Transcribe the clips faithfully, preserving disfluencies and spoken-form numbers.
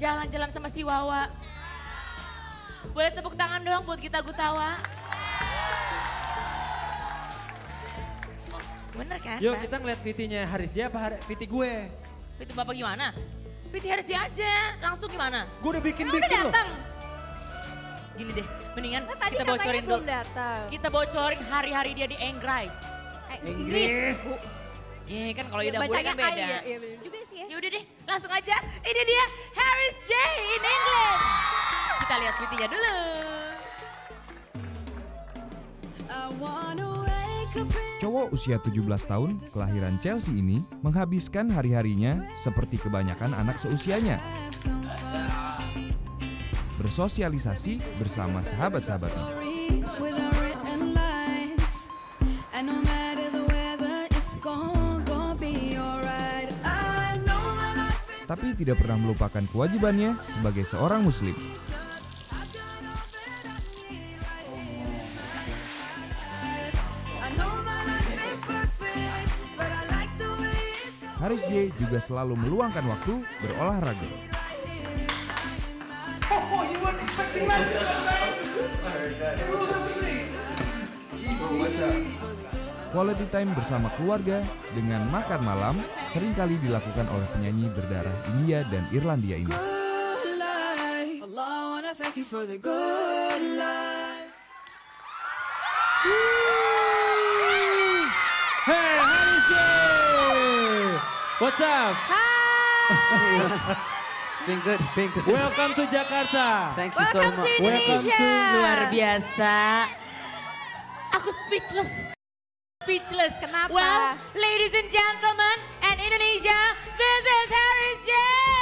jalan-jalan sama si Wawa. Boleh tepuk tangan dong buat Gita Gutawa. Oh, bener kan? Yuk Pak? kita ngeliat V T-nya Haris J apa V T gue? V T Bapak gimana? V T Haris J aja, langsung gimana? Gue udah bikin-bikin Udah loh. datang. Gini deh, mendingan Nah, tadi kita katanya bocorin belum dulu. datang. Kita bocorin hari-hari dia di Inggris. Eh, Inggris. Bu. Iya kan kalau Ya, lidah bule bacanya kan beda. I ya, iya bener juga sih ya. Ya udah deh, langsung aja. Ini dia Haris J in England. Kita lihat V T-nya dulu. Cowok usia tujuh belas tahun, kelahiran Chelsea ini menghabiskan hari-harinya seperti kebanyakan anak seusianya. Bersosialisasi bersama sahabat-sahabatnya. Tapi tidak pernah melupakan kewajibannya sebagai seorang muslim. Haris J juga selalu meluangkan waktu berolahraga. Quality time bersama keluarga dengan makan malam seringkali dilakukan oleh penyanyi berdarah India dan Irlandia ini. Hey Haris J! What's up? It's been good, it's been good. Welcome to Jakarta. Thank you so Welcome to much. Indonesia. Luar biasa. Aku speechless. Speechless. Kenapa? Well, ladies and gentlemen, and Indonesia, this is Haris J.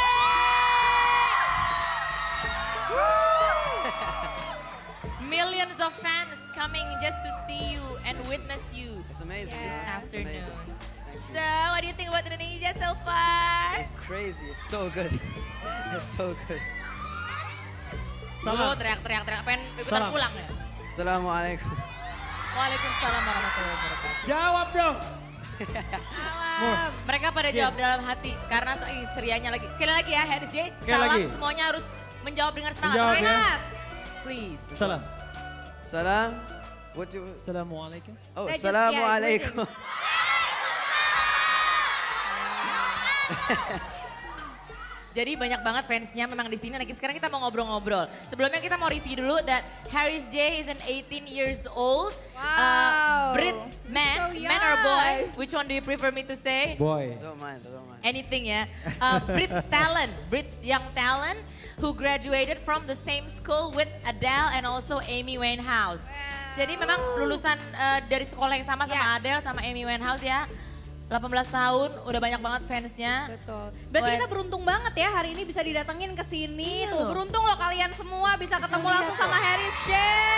Millions of fans coming just to see you and witness you It's amazing. this Yeah. It's afternoon. amazing. So, what do you think about Indonesia so far? It's crazy. It's so good. It's so good. Lu Salam. teriak-teriak, teriak, pengen ikutan Salam. pulang ya? Assalamualaikum. Waalaikumsalam warahmatullahi wabarakatuh. Jawab dong. Salam. Mereka pada jawab dalam hati karena saking serianya lagi. Sekali lagi ya, Haris J. Sekali Salam lagi. semuanya harus menjawab dengan semangat. Menjawab Oke? ya. Please. Salam. Salam. What do you... Assalamualaikum. Oh, They just- assalamualaikum. yeah, Jadi banyak banget fansnya memang di sini. Nah, sekarang kita mau ngobrol-ngobrol. Sebelumnya kita mau review dulu that Haris J is an eighteen years old. Wow. Brit man, So man or boy? young. Which one do you prefer me to say? Boy. Don't mind, don't mind. Anything ya. Uh, Brit's talent, Brit's young talent who graduated from the same school with Adele and also Amy Winehouse. Jadi memang lulusan uh, dari sekolah yang sama sama Ya. Adele sama Amy Winehouse ya. delapan belas tahun, udah banyak banget fansnya. Betul. Berarti Buat- kita beruntung banget ya hari ini bisa didatengin ke sini. Iya Tuh, loh. beruntung loh kalian semua bisa ketemu lihat langsung sama Haris J.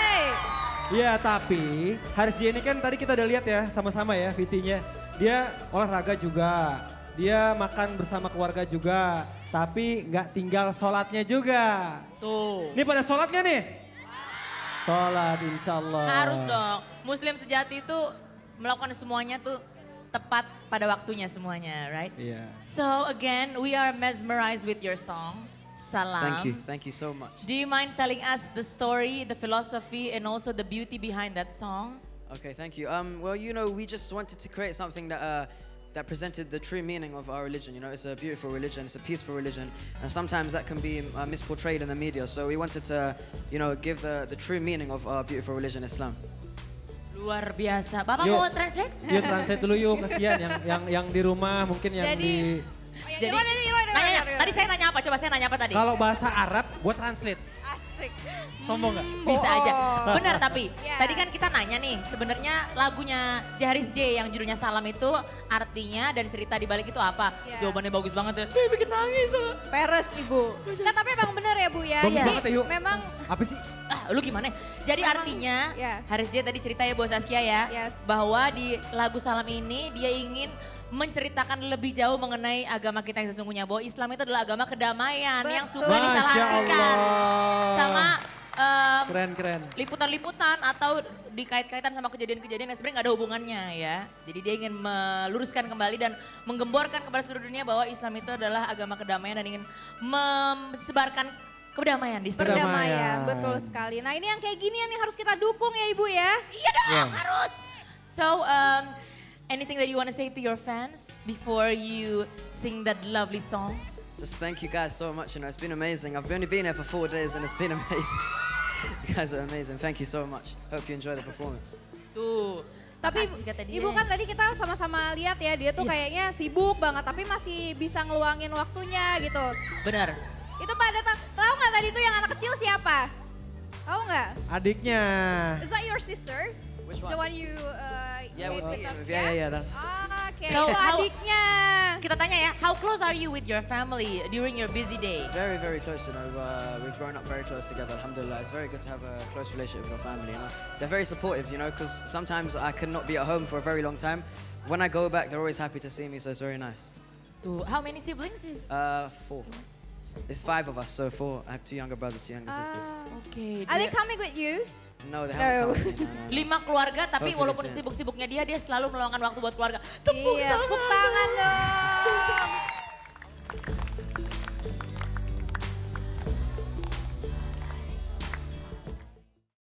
Iya tapi Haris J ini kan tadi kita udah lihat ya sama-sama ya V T-nya. Dia olahraga juga, dia makan bersama keluarga juga. Tapi nggak tinggal sholatnya juga. Tuh. Ini pada sholat nggak nih? Sholat insya Allah. Harus dong. Muslim sejati itu melakukan semuanya tuh tepat pada waktunya semuanya, right? Iya. So again, we are mesmerized with your song, Salam. Thank you, thank you so much. Do you mind telling us the story, the philosophy, and also the beauty behind that song? Okay, thank you. Um, well, you know, we just wanted to create something that uh, that presented the true meaning of our religion. You know, it's a beautiful religion, it's a peaceful religion, and sometimes that can be uh, misportrayed in the media. So we wanted to, you know, give the the true meaning of our beautiful religion, Islam. Luar biasa. Bapak Yuk. mau translate? Yuk translate dulu yuk, kasihan yang yang yang di rumah mungkin yang Jadi- di Oh, ya, Jadi, Irwan, Irwan, Irwan, nanya, Irwan, Irwan. tadi saya nanya apa? Coba saya nanya apa tadi? kalau bahasa Arab gue translate. Asik. Sombong nggak? Bisa aja. Oh. Benar tapi Ya. tadi kan kita nanya nih sebenarnya lagunya Haris J yang judulnya Salam itu artinya dan cerita di balik itu apa? Ya. Jawabannya bagus banget ya. Eh, bikin nangis. Peres Ibu. Nah, tapi emang bener ya Bu ya. Bagus Jadi banget ya, Yuk. memang Apa sih? Ah, lu gimana? Jadi Memang, artinya ya. Haris J tadi cerita ya Bos Askia ya. Yes. Bahwa di lagu Salam ini dia ingin menceritakan lebih jauh mengenai agama kita yang sesungguhnya. Bahwa Islam itu adalah agama kedamaian yang suka Betul. Masya disalahartikan. Allah. Sama em, Keren, keren. liputan-liputan atau dikait-kaitan sama kejadian-kejadian yang sebenarnya nggak ada hubungannya ya. Jadi dia ingin meluruskan kembali dan menggemborkan kepada seluruh dunia bahwa Islam itu adalah agama kedamaian dan ingin menyebarkan kedamaian di seluruh dunia. Perdamaian, betul sekali. Nah ini yang kayak ginian nih harus kita dukung ya Ibu ya. Iya dong, Yeah. harus. So, um, anything that you want to say to your fans before you sing that lovely song? Just thank you guys so much. You know, it's been amazing. I've only been here for four days and it's been amazing. You guys are amazing. Thank you so much. Hope you enjoy the performance. Tuh. Tapi makasih kata dia. Ibu kan tadi kita sama-sama lihat ya dia tuh Iya. kayaknya sibuk banget tapi masih bisa ngeluangin waktunya gitu. Benar. Itu pada tahu nggak tadi tuh yang anak kecil siapa? Tahu nggak? Adiknya. Is that your sister? Which The one? one you uh, Yeah, with was the- yeah, yeah, yeah. That's Ah, oke. So, Itu how- adiknya. Kita tanya ya, how close are you with your family during your busy day? very, very close. You know, uh, we've grown up very close together. Alhamdulillah, it's very good to have a close relationship with your family. You know, they're very supportive. You know, because sometimes I cannot be at home for a very long time. When I go back, they're always happy to see me, so it's very nice. Tuh, how many siblings? Uh, four. It's five of us, so four. I have two younger brothers, two younger sisters. Ah. Oke. Are they dia- coming with you? No, they No. haven't come with me. No, no, no. Lima keluarga, tapi Hopefully walaupun soon. sibuk-sibuknya dia, dia selalu meluangkan waktu buat keluarga. Tepuk Iya, tangan. tepuk tangan dong.